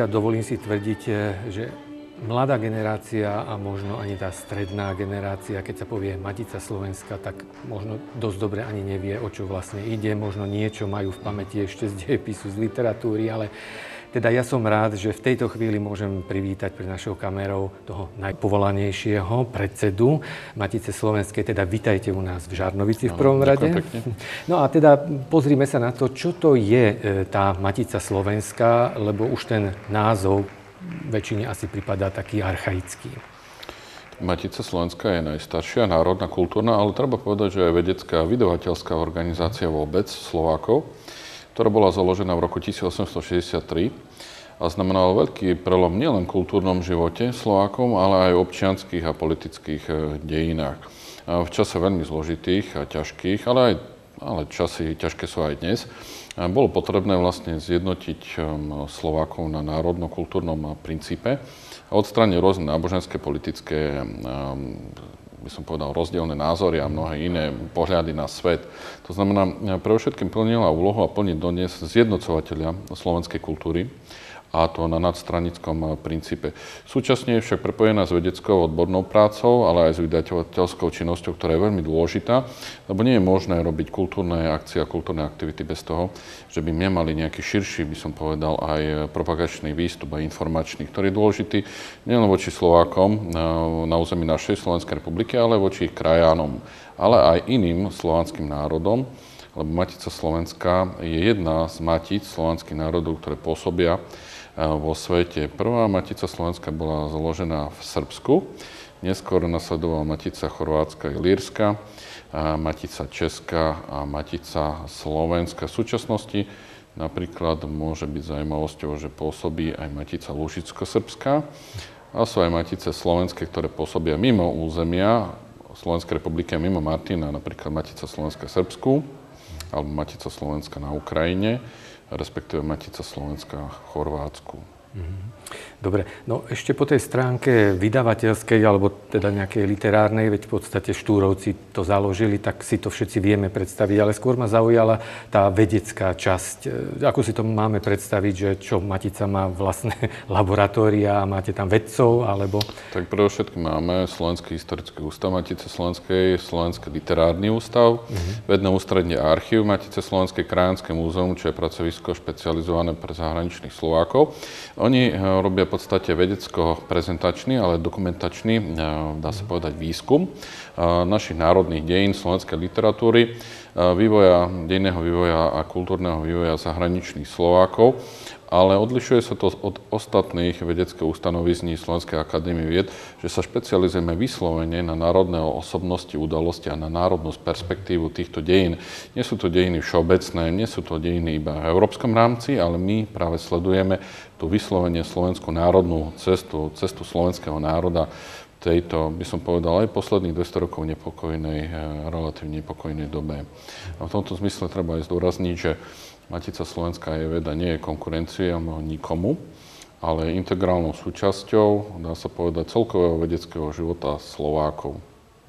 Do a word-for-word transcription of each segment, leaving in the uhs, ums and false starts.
teda dovolím si tvrdiť, že mladá generácia a možno ani tá stredná generácia, keď sa povie Matica Slovenska, tak možno dosť dobre ani nevie, o čo vlastne ide. Možno niečo majú v pamäti ešte z dejepisu, z literatúry, ale teda ja som rád, že v tejto chvíli môžem privítať pred našou kamerou toho najpovolanejšieho predsedu Matice Slovenskej. Teda vitajte u nás v Žarnovici v prvom rade. No a teda pozrime sa na to, čo to je tá Matica Slovenská, lebo už ten názov väčšine asi pripadá taký archaický. Matica Slovenská je najstaršia národná, kultúrna, ale treba povedať, že je vedecká a vydavateľská organizácia vôbec Slovákov, ktorá bola založená v roku tisícosemsto šesťdesiattri a znamenala veľký prelom nielen v kultúrnom živote Slovákov, ale aj občianskych a politických dejinách. V čase veľmi zložitých a ťažkých, ale aj ale časy ťažké sú aj dnes. Bolo potrebné vlastne zjednotiť Slovákov na národno-kultúrnom princípe a odstrániť rôzne náboženské, politické, by som povedal, rozdielne názory a mnohé iné pohľady na svet. To znamená, pre všetkým plnila úlohu a plní dodnes zjednocovateľa slovenskej kultúry, a to na nadstranickom princípe. Súčasne je však prepojená s vedeckou odbornou prácou, ale aj s vydavateľskou činnosťou, ktorá je veľmi dôležitá, lebo nie je možné robiť kultúrne akcie a kultúrne aktivity bez toho, že by nemali nejaký širší, by som povedal, aj propagačný výstup a informačný, ktorý je dôležitý nielen voči Slovákom na území našej Slovenskej republiky, ale voči ich krajanom, ale aj iným slovanským národom, lebo Matica Slovenská je jedna z matíc slovanských národov, ktoré pôsobia vo svete. Prvá Matica Slovenská bola založená v Srbsku, neskôr nasledovala Matica Chorvátska a Ilírska, Matica Česká a Matica Slovenská. V súčasnosti napríklad môže byť zaujímavosťou, že pôsobí aj Matica Lužicko-srbská a sú aj Matice slovenské, ktoré pôsobia mimo územia Slovenskej republiky a mimo Martina, napríklad Matica Slovenská Srbsku alebo Matica Slovenská na Ukrajine, respektíve Matica Slovenská v Chorvátsku. Dobre, no ešte po tej stránke vydavateľskej, alebo teda nejakej literárnej, veď v podstate Štúrovci to založili, tak si to všetci vieme predstaviť, ale skôr ma zaujala tá vedecká časť. Ako si to máme predstaviť, že čo, Matica má vlastné laboratória a máte tam vedcov, alebo... Tak predovšetkým máme Slovenský historický ústav Matice Slovenskej, Slovenský literárny ústav, uh-huh. Vedné ústredie archív Matice Slovenskej, Krajanské múzeum, čo je pracovisko špecializované pre zahraničných Slovákov. Oni robia v podstate vedecko-prezentačný, ale dokumentačný, dá sa povedať, výskum našich národných dejín, slovenskej literatúry, vývoja, dejného vývoja a kultúrneho vývoja zahraničných Slovákov, ale odlišuje sa to od ostatných vedeckých ustanovizní Slovenskej akadémie vied, že sa špecializujeme vyslovene na národné osobnosti, udalosti a na národnú perspektívu týchto dejín. Nie sú to dejiny všeobecné, nie sú to dejiny iba v európskom rámci, ale my práve sledujeme tú vyslovene slovenskú národnú cestu, cestu slovenského národa v tejto, by som povedal, aj posledných dvesto rokov nepokojnej, relatívne nepokojnej dobe. A v tomto zmysle treba aj zdôrazniť, že Matica Slovenská je veda, nie je konkurenciou nikomu, ale integrálnou súčasťou, dá sa povedať, celkového vedeckého života Slovákov.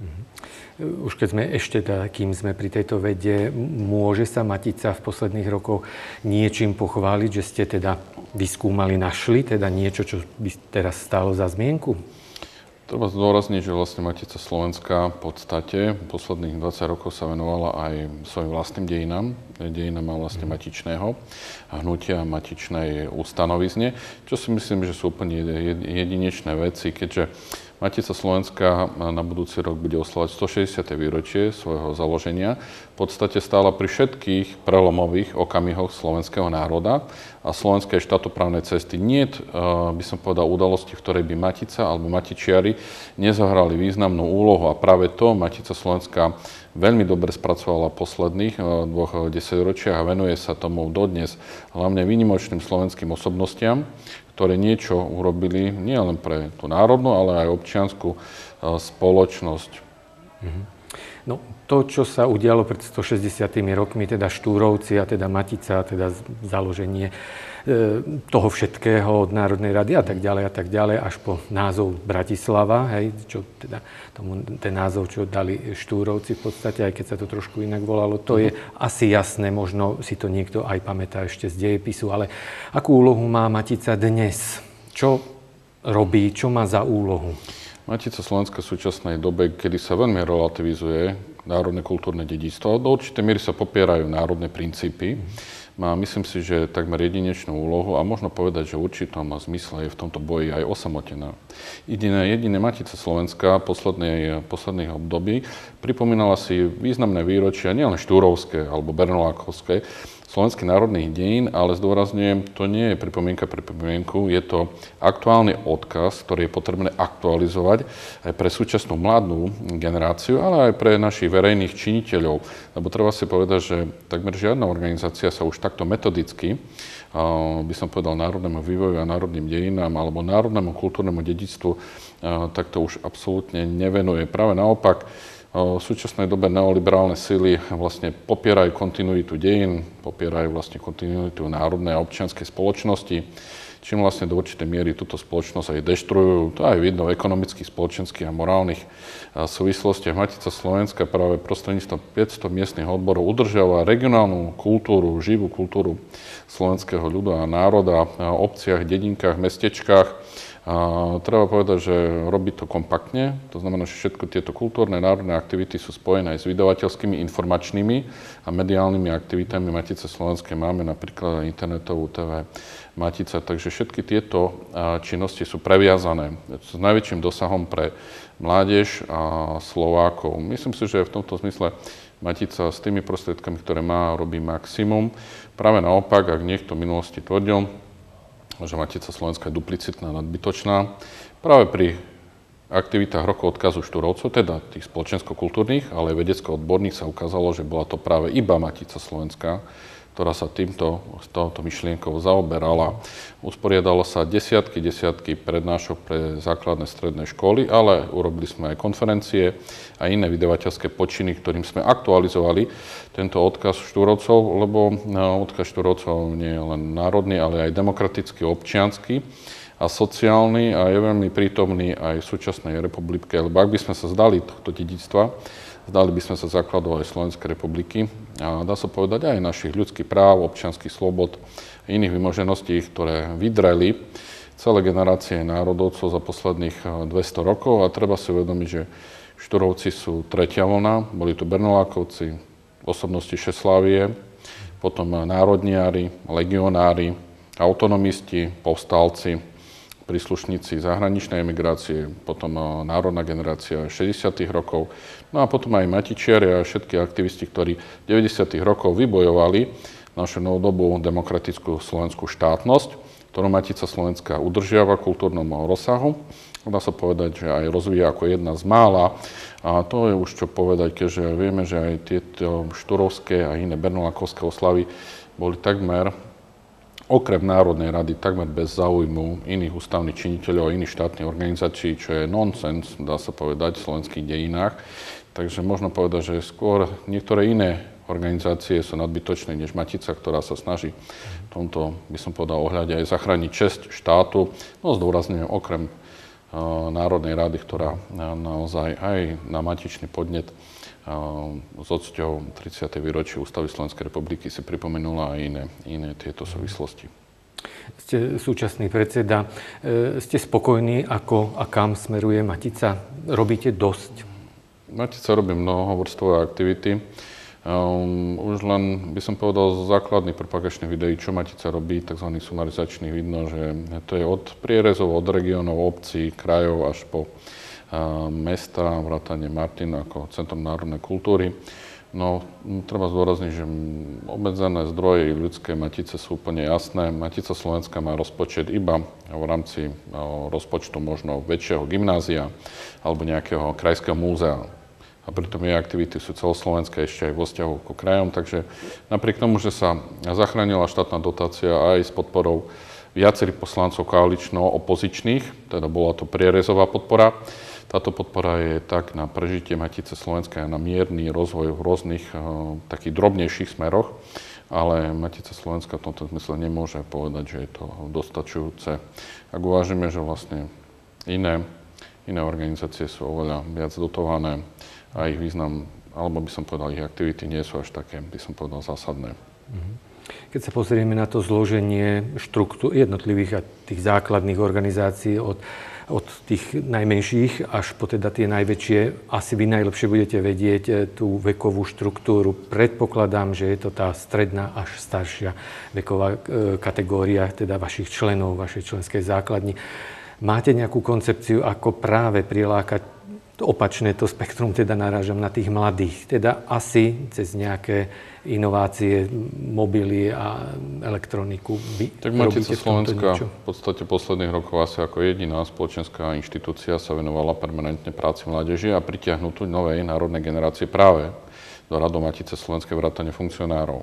Už keď sme ešte, kým sme pri tejto vede, môže sa Matica v posledných rokoch niečím pochváliť, že ste teda vyskúmali, našli teda niečo, čo by teraz stálo za zmienku? Treba zdôrazniť, že vlastne Matica Slovenská v podstate posledných dvadsať rokov sa venovala aj svojim vlastným dejinám, dejinám vlastne matičného hnutia, matičnej ustanovizne, čo si myslím, že sú úplne jedinečné veci, keďže Matica Slovenská na budúci rok bude oslavovať stošesťdesiate výročie svojho založenia. V podstate stála pri všetkých prelomových okamihoch slovenského národa a slovenskej štátoprávnej cesty. Nie, by som povedal, udalosti, v ktorej by Matica alebo Matičiari nezohrali významnú úlohu a práve to Matica Slovenská veľmi dobre spracovala v posledných dvoch desaťročiach a venuje sa tomu dodnes, hlavne výnimočným slovenským osobnostiam, ktoré niečo urobili nielen pre tú národnú, ale aj občiansku spoločnosť. Mhm. No, to, čo sa udialo pred stošesťdesiatimi rokmi, teda Štúrovci a teda Matica, teda založenie e, toho všetkého od Národnej rady a tak ďalej a tak ďalej, až po názov Bratislava, hej, čo teda tomu, ten názov, čo dali Štúrovci v podstate, aj keď sa to trošku inak volalo, to je asi jasné, možno si to niekto aj pamätá ešte z dejepisu, ale akú úlohu má Matica dnes? Čo robí, čo má za úlohu? Matica Slovenska v súčasnej dobe, kedy sa veľmi relativizuje národné kultúrne dedičstvo, do určitej miery sa popierajú národné princípy, má, myslím si, že takmer jedinečnú úlohu a možno povedať, že v určitom zmysle je v tomto boji aj osamotená. Jediné, jediné Matica Slovenska poslednej, posledných období pripomínala si významné výročia, nielen štúrovské alebo bernolákovské, slovenských národných dejín, ale zdôrazňujem, to nie je pripomienka pre pripomienku, je to aktuálny odkaz, ktorý je potrebné aktualizovať aj pre súčasnú mladú generáciu, ale aj pre našich verejných činiteľov. Lebo treba si povedať, že takmer žiadna organizácia sa už takto metodicky, by som povedal, národnému vývoju a národným dejinám alebo národnému kultúrnemu dedičstvu, takto už absolútne nevenuje. Práve naopak, v súčasnej dobe neoliberálne sily vlastne popierajú kontinuitu dejín, popierajú vlastne kontinuitu národnej a občianskej spoločnosti, čím vlastne do určitej miery túto spoločnosť aj deštrujú. To aj vidno v ekonomických, spoločenských a morálnych súvislostiach. Matica Slovenska práve prostredníctvom päťsto miestnych odborov udržiava regionálnu kultúru, živú kultúru slovenského ľudu a národa v obciach, dedinkách, mestečkách. A treba povedať, že robí to kompaktne, to znamená, že všetko tieto kultúrne národné aktivity sú spojené aj s vydavateľskými, informačnými a mediálnymi aktivitami Matice Slovenskej. Máme napríklad internetovú té vé Matica, takže všetky tieto činnosti sú previazané s najväčším dosahom pre mládež a Slovákov. Myslím si, že v tomto zmysle Matica s tými prostriedkami, ktoré má, robí maximum. Práve naopak, ak niekto v minulosti tvrdil, že Matica Slovenska je duplicitná, nadbytočná. Práve pri aktivitách rokov odkazu Štúrovcov, teda tých spoločensko-kultúrnych, ale aj vedecko-odborných, sa ukázalo, že bola to práve iba Matica Slovenska, ktorá sa týmto, s touto myšlienkou zaoberala. Usporiadalo sa desiatky, desiatky prednášok pre základné stredné školy, ale urobili sme aj konferencie a iné vydavateľské počiny, ktorým sme aktualizovali tento odkaz Štúrovcov, lebo odkaz Štúrovcov nie je len národný, ale aj demokratický, občiansky a sociálny a je veľmi prítomný aj v súčasnej republike, lebo ak by sme sa zdali tohto dedičstva, zdali by sme sa základov aj Slovenskej republiky a dá sa povedať aj našich ľudských práv, občianskych slobod a iných vymožeností, ktoré vydreli celé generácie národovcov za posledných dvesto rokov a treba si uvedomiť, že Štúrovci sú tretia vlna, boli tu Bernolákovci, osobnosti Šeslávie, potom národniari, legionári, autonomisti, povstalci, príslušníci zahraničnej emigrácie, potom národná generácia šesťdesiatych rokov, no a potom aj matičiari a všetky aktivisti, ktorí v deväťdesiatych rokoch vybojovali našu novodobú demokratickú slovenskú štátnosť, ktorú Matica Slovenska udržiava v kultúrnom rozsahu. Dá sa povedať, že aj rozvíja ako jedna z mála. A to je už čo povedať, keďže vieme, že aj tieto štúrovské a iné bernolákovské oslavy boli takmer okrem Národnej rady takmer bez záujmu iných ústavných činiteľov a iných štátnych organizácií, čo je nonsens, dá sa povedať, v slovenských dejinách. Takže možno povedať, že skôr niektoré iné organizácie sú nadbytočné než Matica, ktorá sa snaží v tomto, by som povedal, ohľade aj zachrániť česť štátu. No zdôrazňujem okrem uh, Národnej rady, ktorá uh, naozaj aj na matičný podnet s odsťou tridsiateho výročia Ústavy Slovenskej republiky si pripomenula aj iné, iné tieto súvislosti. Ste súčasný predseda. Ste spokojní, ako a kam smeruje Matica? Robíte dosť? Matica robí mnoho hovorstvové aktivity. Um, už len by som povedal z základných propagačných videí, čo Matica robí, tzv. Sumarizačných, vidno, že to je od prierezov, od regiónov, obcí, krajov až po mesta, vrátane Martin ako Centrum národnej kultúry. No, treba zdôrazniť, že obmedzené zdroje ľudskej Matice sú úplne jasné. Matica Slovenska má rozpočet iba v rámci rozpočtu možno väčšieho gymnázia alebo nejakého krajského múzea. A pritom jej aktivity sú celoslovenské ešte aj vo vzťahu k krajom. Takže napriek tomu, že sa zachránila štátna dotácia aj s podporou viacerých poslancov koalično-opozičných, teda bola to prierezová podpora, Táto podpora je tak na prežitie Matice slovenskej a na mierny rozvoj v rôznych takých drobnejších smeroch, ale Matica Slovenská v tomto zmysle nemôže povedať, že je to dostačujúce. Ak uvážime, že vlastne iné, iné organizácie sú oveľa viac dotované a ich význam, alebo by som povedal, ich aktivity nie sú až také, by som povedal, zásadné. Keď sa pozrieme na to zloženie štruktúr jednotlivých a tých základných organizácií od, od tých najmenších až po teda tie najväčšie, asi vy najlepšie budete vedieť tú vekovú štruktúru. Predpokladám, že je to tá stredná až staršia veková kategória teda vašich členov, vašej členskej základni. Máte nejakú koncepciu, ako práve prilákať opačné to spektrum, teda narážam na tých mladých, teda asi cez nejaké inovácie, mobily a elektroniku. Vy tak Matica Slovenská v podstate posledných rokov asi ako jediná spoločenská inštitúcia sa venovala permanentne práci mládeže a pritiahnutiu novej národnej generácie práve do Radu Matice Slovenskej vrátane funkcionárov.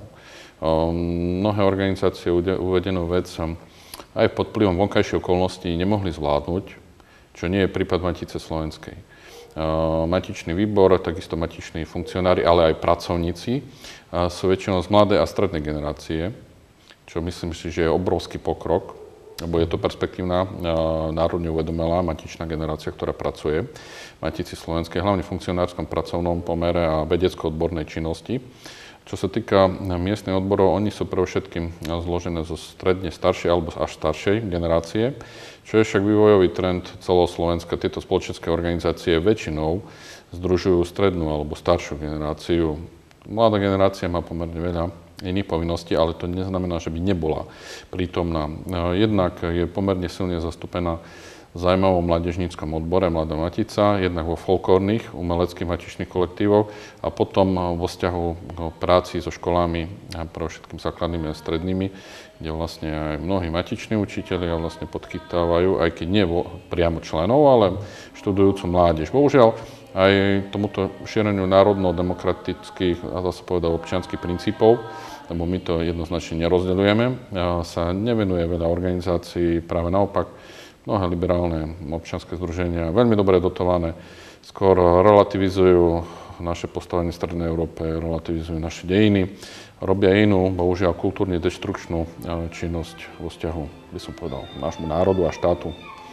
Mnohé organizácie uvedenú vec aj pod vplyvom vonkajších okolností nemohli zvládnuť, čo nie je prípad Matice Slovenskej. Matičný výbor, takisto matiční funkcionári, ale aj pracovníci sú väčšinou z mladej a strednej generácie, čo myslím si, že je obrovský pokrok, lebo je to perspektívna, národne uvedomelá matičná generácia, ktorá pracuje v Matici Slovenskej, hlavne v funkcionárskom pracovnom pomere a vedecko-odbornej činnosti. Čo sa týka miestnych odborov, oni sú predovšetkým zložené zo stredne staršej alebo až staršej generácie, čo je však vývojový trend celoslovenska. Tieto spoločenské organizácie väčšinou združujú strednú alebo staršiu generáciu. Mladá generácia má pomerne veľa iných povinností, ale to neznamená, že by nebola prítomná. Jednak je pomerne silne zastúpená v zaujímavom mládežníckom odbore Mladá Matica, jednak vo folklórnych umeleckých matičných kolektívoch a potom vo vzťahu k práci so školami, pre všetkým základnými a strednými, kde vlastne aj mnohí matiční učitelia vlastne podchytávajú, aj keď nie priamo členov, ale študujúcu mládež. Bohužiaľ, aj tomuto šíreniu národno-demokratických a zase povedal občianskych princípov, lebo my to jednoznačne nerozdeľujeme, sa nevenuje veľa organizácií, práve naopak. Mnohé liberálne občianske združenia, veľmi dobre dotované, skôr relativizujú naše postavenie v Strednej Európe, relativizujú naše dejiny, robia inú, bohužiaľ kultúrne deštrukčnú činnosť vo vzťahu, by som povedal, nášmu národu a štátu.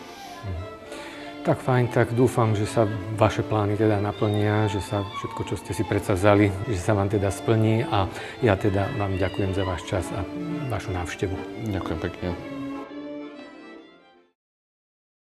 Tak fajn, tak dúfam, že sa vaše plány teda naplnia, že sa všetko, čo ste si predsavzali, že sa vám teda splní a ja teda vám ďakujem za váš čas a vašu návštevu. Ďakujem pekne.